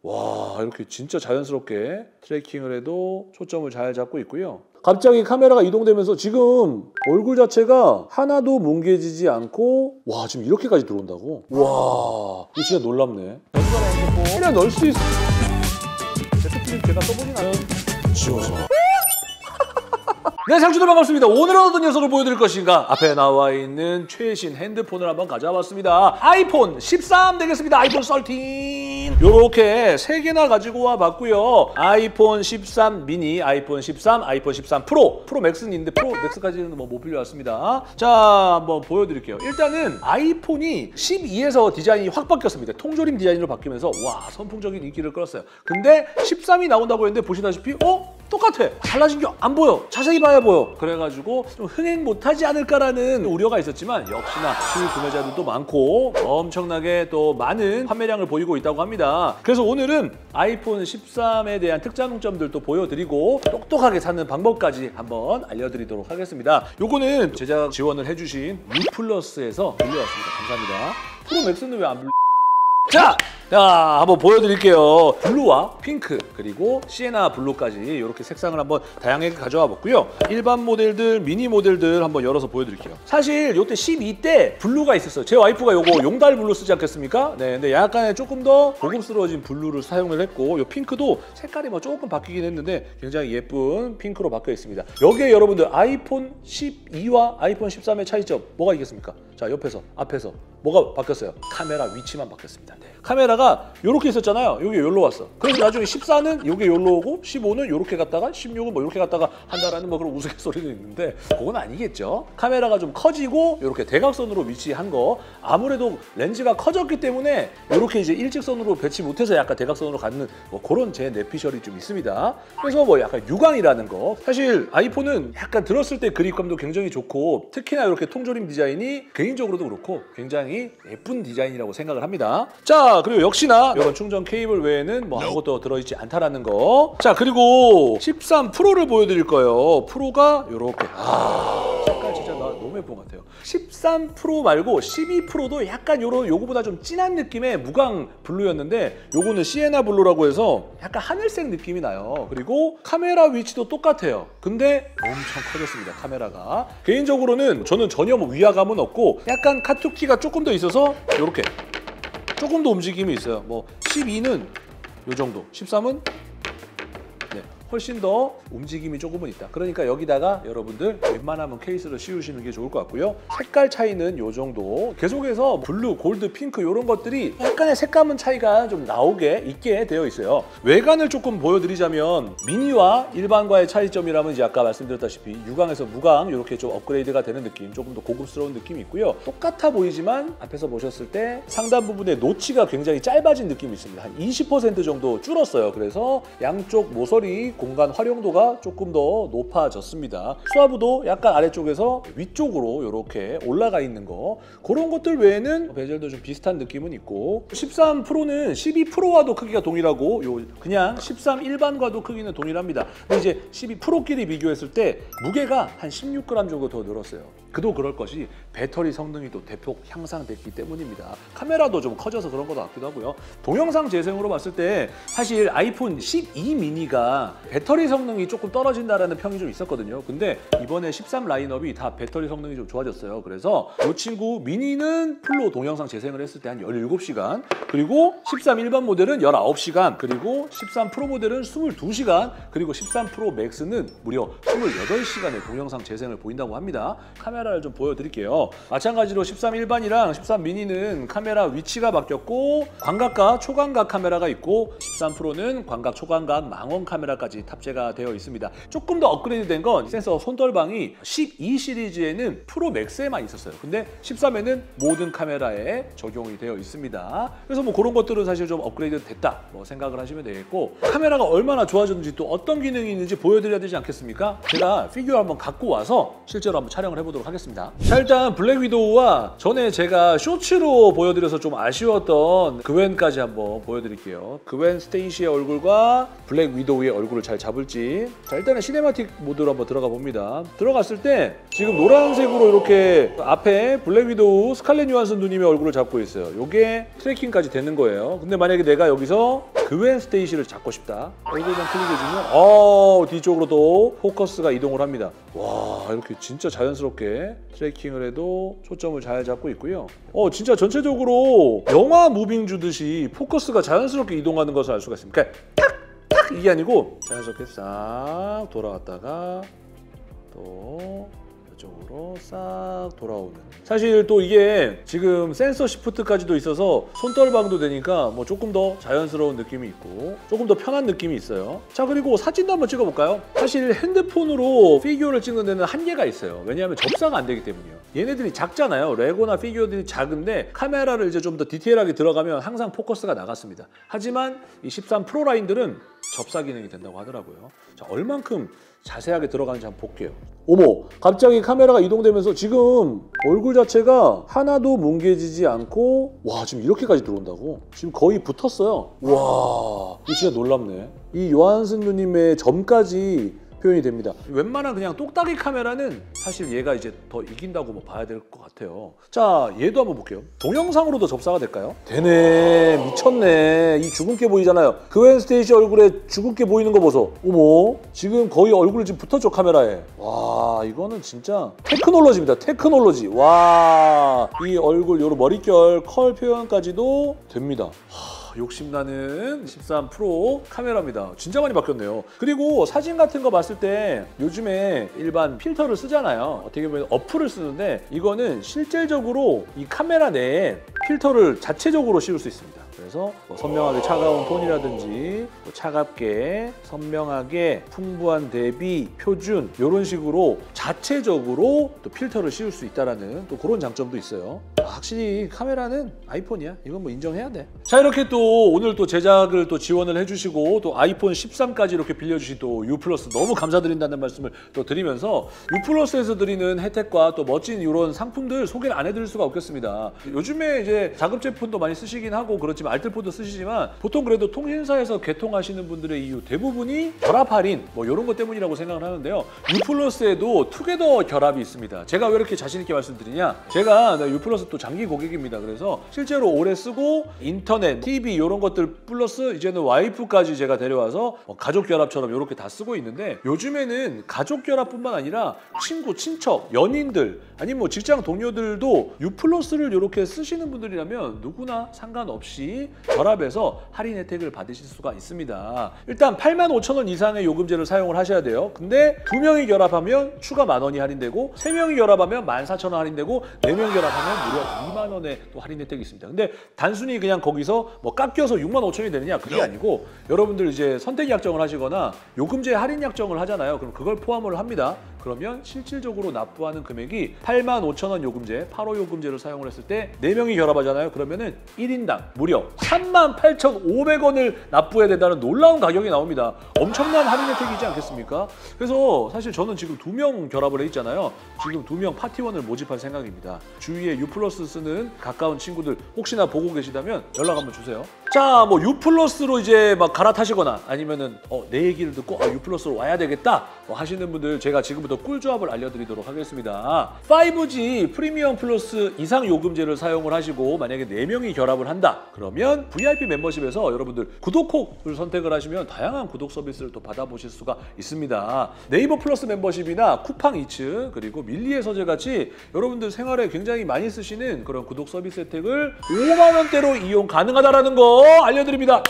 와, 이렇게 진짜 자연스럽게 트래킹을 해도 초점을 잘 잡고 있고요. 갑자기 카메라가 이동되면서 지금 얼굴 자체가 하나도 뭉개지지 않고 와, 지금 이렇게까지 들어온다고? 와, 이거 진짜 놀랍네. 어디가나 핸드폰 그냥 넣을 수 있어. 제트플립 제가 써보진 않아요. 지워져. 네, 상추들 반갑습니다. 오늘은 어떤 녀석을 보여드릴 것인가? 앞에 나와 있는 최신 핸드폰을 한번 가져와봤습니다. 아이폰 13 되겠습니다. 아이폰 13. 요렇게 3개나 가지고 와봤고요. 아이폰 13 미니, 아이폰 13, 아이폰 13 프로, 프로 맥스는 있는데 프로 맥스까지는 뭐 못 빌려왔습니다. 자, 한번 보여드릴게요. 일단은 아이폰이 12에서 디자인이 확 바뀌었습니다. 통조림 디자인으로 바뀌면서 와, 선풍적인 인기를 끌었어요. 근데 13이 나온다고 했는데 보시다시피 똑같아. 달라진 게 안 보여. 자세히 봐야 보여. 그래가지고 좀 흥행 못하지 않을까라는 우려가 있었지만 역시나 실구매자들도 많고 엄청나게 또 많은 판매량을 보이고 있다고 합니다. 그래서 오늘은 아이폰 13에 대한 특장점들도 보여드리고 똑똑하게 사는 방법까지 한번 알려드리도록 하겠습니다. 요거는 제작 지원을 해주신 유플러스에서 빌려왔습니다. 감사합니다. 프로 맥스는 왜 안 빌려? 자, 한번 보여드릴게요. 블루와 핑크 그리고 시에나 블루까지 이렇게 색상을 한번 다양하게 가져와 봤고요. 일반 모델들, 미니 모델들 한번 열어서 보여드릴게요. 사실 이때 12 때 블루가 있었어요. 제 와이프가 요거 용달 블루 쓰지 않겠습니까? 네, 근데 약간의 조금 더 고급스러워진 블루를 사용을 했고 요 핑크도 색깔이 뭐 조금 바뀌긴 했는데 굉장히 예쁜 핑크로 바뀌어 있습니다. 여기에 여러분들 아이폰 12와 아이폰 13의 차이점 뭐가 있겠습니까? 자, 옆에서, 앞에서 뭐가 바뀌었어요? 카메라 위치만 바뀌었습니다. 네. 카메라가 이렇게 있었잖아요. 여기 여기로 왔어. 그래서 나중에 14는 여기 여기로 오고 15는 이렇게 갔다가 16은 뭐 이렇게 갔다가 한다라는 뭐 그런 우스갯소리도 있는데 그건 아니겠죠. 카메라가 좀 커지고 이렇게 대각선으로 위치한 거 아무래도 렌즈가 커졌기 때문에 이렇게 이제 일직선으로 배치 못해서 약간 대각선으로 가는 뭐 그런 제 내피셜이 좀 있습니다. 그래서 뭐 약간 유광이라는 거 사실 아이폰은 약간 들었을 때 그립감도 굉장히 좋고 특히나 이렇게 통조림 디자인이 개인적으로도 그렇고 굉장히 예쁜 디자인이라고 생각을 합니다. 자, 그리고 역시나 이런 충전 케이블 외에는 뭐 아무것도 들어있지 않다라는 거. 자, 그리고 13 프로를 보여드릴 거예요. 프로가 이렇게 색깔 진짜 나 너무 예쁜 것 같아요. 13 프로 말고 12 프로도 약간 요거보다 좀 진한 느낌의 무광 블루였는데 요거는 시에나 블루라고 해서 약간 하늘색 느낌이 나요. 그리고 카메라 위치도 똑같아요. 근데 엄청 커졌습니다. 카메라가. 개인적으로는 저는 전혀 뭐 위화감은 없고 약간 카툭기가 조금 더 있어서 요렇게 조금 더 움직임이 있어요. 뭐 12는 요 정도, 13은 훨씬 더 움직임이 조금은 있다. 그러니까 여기다가 여러분들 웬만하면 케이스를 씌우시는 게 좋을 것 같고요. 색깔 차이는 요 정도. 계속해서 블루, 골드, 핑크 이런 것들이 약간의 색감은 차이가 좀 나오게 있게 되어 있어요. 외관을 조금 보여드리자면 미니와 일반과의 차이점이라면 이제 아까 말씀드렸다시피 유광에서 무광 이렇게 좀 업그레이드가 되는 느낌, 조금 더 고급스러운 느낌이 있고요. 똑같아 보이지만 앞에서 보셨을 때 상단 부분의 노치가 굉장히 짧아진 느낌이 있습니다. 한 20% 정도 줄었어요. 그래서 양쪽 모서리 공간 활용도가 조금 더 높아졌습니다. 수화부도 약간 아래쪽에서 위쪽으로 이렇게 올라가 있는 거 그런 것들 외에는 베젤도 좀 비슷한 느낌은 있고 13 프로는 12 프로와도 크기가 동일하고 그냥 13 일반과도 크기는 동일합니다. 근데 이제 12 프로끼리 비교했을 때 무게가 한 16g 정도 더 늘었어요. 그도 그럴 것이 배터리 성능이 또 대폭 향상됐기 때문입니다. 카메라도 좀 커져서 그런 것도 같기도 하고요. 동영상 재생으로 봤을 때 사실 아이폰 12 미니가 배터리 성능이 조금 떨어진다라는 평이 좀 있었거든요. 근데 이번에 13 라인업이 다 배터리 성능이 좀 좋아졌어요. 그래서 이 친구 미니는 풀로 동영상 재생을 했을 때 한 17시간, 그리고 13 일반 모델은 19시간, 그리고 13 프로 모델은 22시간, 그리고 13 프로 맥스는 무려 28시간의 동영상 재생을 보인다고 합니다. 카메라를 좀 보여드릴게요. 마찬가지로 13 일반이랑 13 미니는 카메라 위치가 바뀌었고 광각과 초광각 카메라가 있고 13 프로는 광각, 초광각, 망원 카메라까지 탑재가 되어 있습니다. 조금 더 업그레이드 된 건 센서 손떨방이 12 시리즈에는 프로 맥스에만 있었어요. 근데 13에는 모든 카메라에 적용이 되어 있습니다. 그래서 뭐 그런 것들은 사실 좀 업그레이드 됐다 뭐 생각을 하시면 되겠고, 카메라가 얼마나 좋아졌는지 또 어떤 기능이 있는지 보여드려야 되지 않겠습니까? 제가 피규어 한번 갖고 와서 실제로 한번 촬영을 해보도록 하겠습니다. 하겠습니다. 자, 일단 블랙 위도우와 전에 제가 쇼츠로 보여드려서 좀 아쉬웠던 그웬까지 한번 보여드릴게요. 그웬 스테이시의 얼굴과 블랙 위도우의 얼굴을 잘 잡을지. 자, 일단은 시네마틱 모드로 한번 들어가 봅니다. 들어갔을 때 지금 노란색으로 이렇게 앞에 블랙 위도우 스칼렛 요한슨 누님의 얼굴을 잡고 있어요. 요게 트래킹까지 되는 거예요. 근데 만약에 내가 여기서 그웬 스테이시를 잡고 싶다. 얼굴만 클릭해주면 뒤쪽으로도 포커스가 이동을 합니다. 와, 이렇게 진짜 자연스럽게 트래킹을 해도 초점을 잘 잡고 있고요. 진짜 전체적으로 영화 무빙 주듯이 포커스가 자연스럽게 이동하는 것을 알 수가 있습니다. 그러니까 탁 이게 아니고 자연스럽게 싹 돌아왔다가 또 이쪽으로 싹 돌아오는. 사실 또 이게 지금 센서 시프트까지도 있어서 손떨방도 되니까 뭐 조금 더 자연스러운 느낌이 있고 조금 더 편한 느낌이 있어요. 자, 그리고 사진도 한번 찍어볼까요? 사실 핸드폰으로 피규어를 찍는 데는 한계가 있어요. 왜냐하면 접사가 안 되기 때문이에요. 얘네들이 작잖아요. 레고나 피규어들이 작은데 카메라를 이제 좀 더 디테일하게 들어가면 항상 포커스가 나갔습니다. 하지만 이 13 프로 라인들은 접사 기능이 된다고 하더라고요. 자, 얼만큼 자세하게 들어가는지 한번 볼게요. 어머, 갑자기 카메라가 이동되면서 지금 얼굴 자체가 하나도 뭉개지지 않고, 와, 지금 이렇게까지 들어온다고? 지금 거의 붙었어요. 와, 이거 진짜 놀랍네. 이 요한슨 누님의 점까지 표현이 됩니다. 웬만한 그냥 똑딱이 카메라는 사실 얘가 이제 더 이긴다고 뭐 봐야 될 것 같아요. 자, 얘도 한번 볼게요. 동영상으로도 접사가 될까요? 되네. 미쳤네. 이 주근깨 보이잖아요. 그웬 스테이시 얼굴에 주근깨 보이는 거 보소. 어머, 지금 거의 얼굴이 지금 붙었죠, 카메라에. 와, 이거는 진짜 테크놀로지입니다. 테크놀로지. 와, 이 얼굴 요런 머릿결 컬 표현까지도 됩니다. 욕심나는 13 프로 카메라입니다. 진짜 많이 바뀌었네요. 그리고 사진 같은 거 봤을 때 요즘에 일반 필터를 쓰잖아요. 어떻게 보면 어플을 쓰는데 이거는 실질적으로 이 카메라 내에 필터를 자체적으로 씌울 수 있습니다. 그래서 뭐 선명하게 차가운 톤이라든지 차갑게, 선명하게, 풍부한 대비, 표준 이런 식으로 자체적으로 또 필터를 씌울 수 있다는 또 그런 장점도 있어요. 확실히 카메라는 아이폰이야. 이건 뭐 인정해야 돼. 자, 이렇게 또 오늘 또 제작을 또 지원을 해주시고 또 아이폰 13까지 이렇게 빌려주신 또 유플러스 너무 감사드린다는 말씀을 또 드리면서 유플러스에서 드리는 혜택과 또 멋진 이런 상품들 소개를 안 해드릴 수가 없겠습니다. 요즘에 이제 자급 제품도 많이 쓰시긴 하고 그렇지만 알뜰폰도 쓰시지만 보통 그래도 통신사에서 개통하시는 분들의 이유 대부분이 결합 할인 뭐 이런 것 때문이라고 생각을 하는데요. 유플러스에도 투게더 결합이 있습니다. 제가 왜 이렇게 자신 있게 말씀드리냐? 제가 유플러스 또 장기 고객입니다. 그래서 실제로 오래 쓰고 인터넷, TV 이런 것들 플러스 이제는 와이프까지 제가 데려와서 가족 결합처럼 이렇게 다 쓰고 있는데 요즘에는 가족 결합뿐만 아니라 친구, 친척, 연인들 아니면 뭐 직장 동료들도 유플러스를 이렇게 쓰시는 분들이라면 누구나 상관없이 결합해서 할인 혜택을 받으실 수가 있습니다. 일단 85,000원 이상의 요금제를 사용을 하셔야 돼요. 근데 2명이 결합하면 추가 10,000원이 할인되고 3명이 결합하면 14,000원 할인되고 4명이 결합하면 무려 2만 원의 또 할인 혜택이 있습니다. 근데 단순히 그냥 거기서 뭐 깎여서 65,000원이 되느냐 그게 아니고 여러분들 이제 선택 약정을 하시거나 요금제 할인 약정을 하잖아요. 그럼 그걸 포함을 합니다. 그러면 실질적으로 납부하는 금액이 85,000원 요금제, 8호 요금제를 사용을 했을 때 4명이 결합하잖아요. 그러면은 1인당 무려 38,500원을 납부해야 된다는 놀라운 가격이 나옵니다. 엄청난 할인 혜택이지 않겠습니까? 그래서 사실 저는 지금 2명 결합을 해 있잖아요. 지금 2명 파티원을 모집할 생각입니다. 주위에 유플러스 쓰는 가까운 친구들 혹시나 보고 계시다면 연락 한번 주세요. 자, 뭐 유플러스로 이제 막 갈아타시거나 아니면은 내 얘기를 듣고 유플러스로 와야 되겠다 하시는 분들 제가 지금부터 꿀조합을 알려드리도록 하겠습니다. 5G 프리미엄 플러스 이상 요금제를 사용을 하시고 만약에 4명이 결합을 한다 그러면 VIP 멤버십에서 여러분들 구독콕을 선택을 하시면 다양한 구독 서비스를 또 받아보실 수가 있습니다. 네이버 플러스 멤버십이나 쿠팡 이츠 그리고 밀리의 서재 같이 여러분들 생활에 굉장히 많이 쓰시는 그런 구독 서비스 혜택을 5만 원대로 이용 가능하다라는 거 알려드립니다.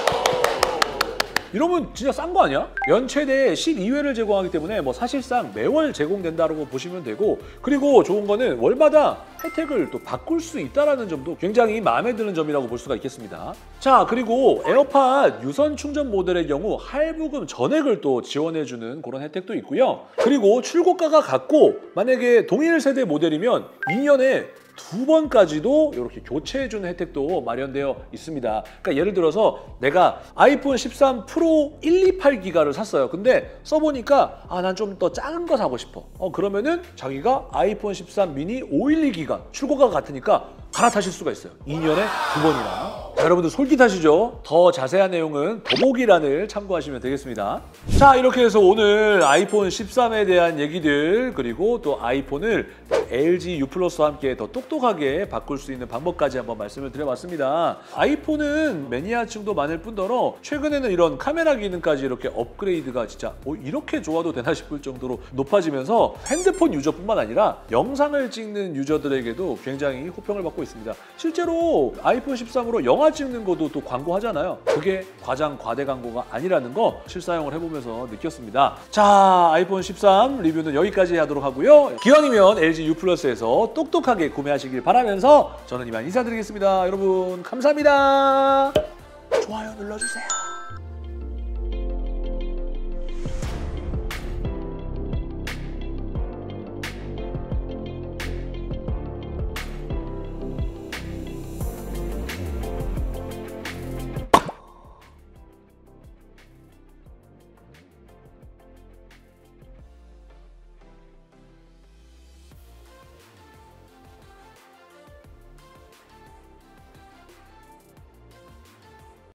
이러면 진짜 싼 거 아니야? 연 최대 12회를 제공하기 때문에 뭐 사실상 매월 제공된다고 보시면 되고 그리고 좋은 거는 월마다 혜택을 또 바꿀 수 있다는 점도 굉장히 마음에 드는 점이라고 볼 수가 있겠습니다. 자, 그리고 에어팟 유선 충전 모델의 경우 할부금 전액을 또 지원해주는 그런 혜택도 있고요. 그리고 출고가가 같고 만약에 동일 세대 모델이면 2년에 2번까지도 이렇게 교체해주는 혜택도 마련되어 있습니다. 그러니까 예를 들어서 내가 아이폰 13 프로 128기가를 샀어요. 근데 써보니까 난 좀 더 작은 거 사고 싶어. 그러면은 자기가 아이폰 13 미니 512기가 출고가 같으니까 갈아타실 수가 있어요. 2년에 2번이나. 자, 여러분들 솔깃하시죠? 더 자세한 내용은 더보기란을 참고하시면 되겠습니다. 자, 이렇게 해서 오늘 아이폰 13에 대한 얘기들, 그리고 또 아이폰을 LG U 플러스와 함께 더 똑똑하게 바꿀 수 있는 방법까지 한번 말씀을 드려봤습니다. 아이폰은 매니아층도 많을 뿐더러 최근에는 이런 카메라 기능까지 이렇게 업그레이드가 진짜 이렇게 좋아도 되나 싶을 정도로 높아지면서 핸드폰 유저뿐만 아니라 영상을 찍는 유저들에게도 굉장히 호평을 받고 있습니다. 실제로 아이폰 13으로 영화 찍는 것도 또 광고하잖아요. 그게 과장 과대 광고가 아니라는 거 실사용을 해보면서 느꼈습니다. 자, 아이폰 13 리뷰는 여기까지 하도록 하고요. 기왕이면 LG U 플러스에서 똑똑하게 구매하시길 바라면서 저는 이만 인사드리겠습니다. 여러분 감사합니다. 좋아요 눌러주세요.